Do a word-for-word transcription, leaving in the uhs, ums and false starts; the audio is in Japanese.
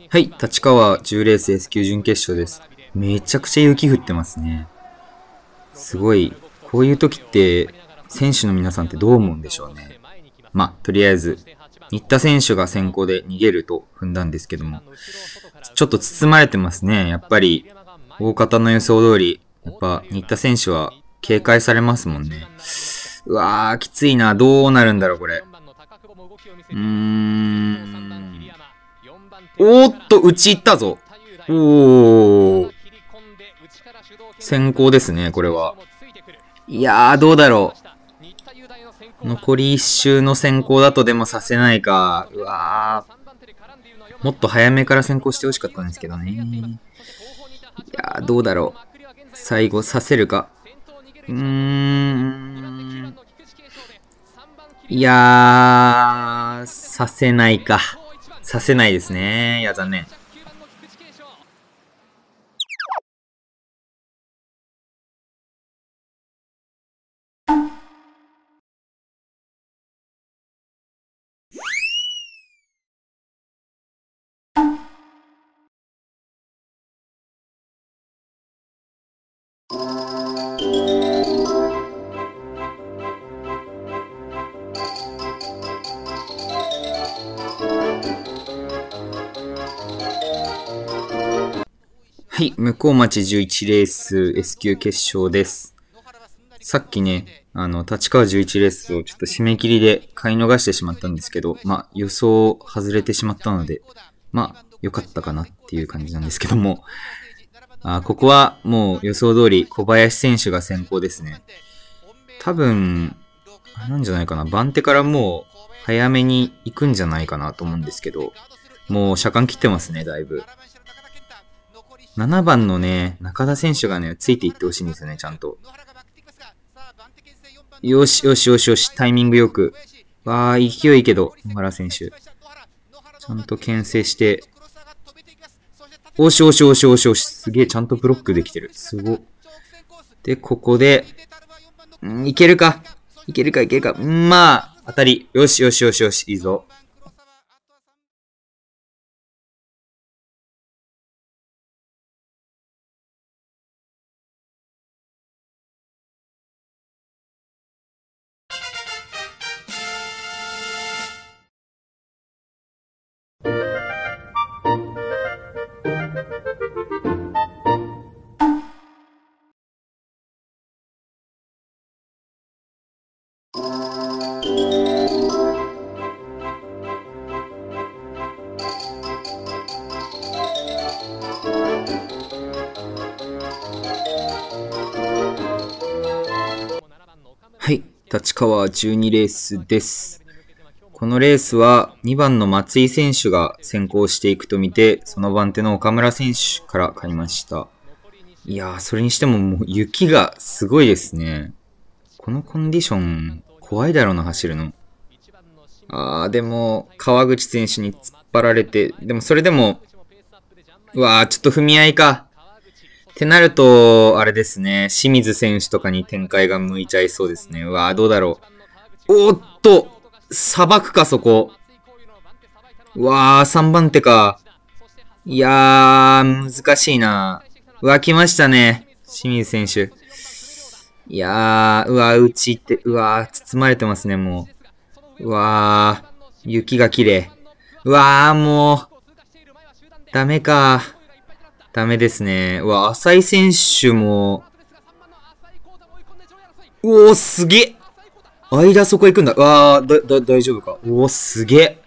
はい、立川じゅうレース S 級準決勝です。めちゃくちゃ雪降ってますね。すごい、こういう時って、選手の皆さんってどう思うんでしょうね。まあ、とりあえず、新田選手が先行で逃げると踏んだんですけども、ちょっと包まれてますね。やっぱり、大方の予想通り、やっぱ、新田選手は警戒されますもんね。うわー、きついな。どうなるんだろう、これ。うーん。おーっと、打ち行ったぞ。おー。先行ですね、これは。いやー、どうだろう。残り一周の先行だとでもさせないか。うわー。もっと早めから先行してほしかったんですけどね。いやー、どうだろう。最後させるか。うーん。いやー、させないか。させないですね。いや、残念。はい、向こう町じゅういちレース S 級決勝です。さっきね、あの、立川じゅういちレースをちょっと締め切りで買い逃してしまったんですけど、まあ、予想外れてしまったので、まあ、良かったかなっていう感じなんですけども、あここはもう予想通り小林選手が先行ですね。多分、あれなんじゃないかな、番手からもう早めに行くんじゃないかなと思うんですけど、もう車間切ってますね、だいぶ。ななばんのね、中田選手がね、ついていってほしいんですよね、ちゃんと。よし、よし、よし、よし、タイミングよく。わー、勢いいいけど、野原選手。ちゃんと牽制して。おしおしおしおしおし、すげえ、ちゃんとブロックできてる。すご。で、ここで、んいけるかいけるかいけるかまあ、当たり。よしよしよしよし、いいぞ。はい、立川じゅうにレースです。このレースはにばんの松井選手が先行していくと見て、その番手の岡村選手から買いました。いやー、それにしてももう雪がすごいですね。このコンディション、怖いだろうな、走るの。あー、でも、川口選手に突っ張られて、でもそれでも、うわー、ちょっと踏み合いか。ってなると、あれですね、清水選手とかに展開が向いちゃいそうですね。うわー、どうだろう。おーっと、さばくか、そこ。うわー、さんばん手か。いやー、難しいな。うわ、来ましたね。清水選手。いやー、うわ、うちって、うわー、包まれてますね、もう。うわー、雪が綺麗。うわー、もう、ダメか。ダメですね。うわ、浅井選手も、うおー、すげえ間そこ行くんだ。うわー、だ、だ、大丈夫か。おー、すげえ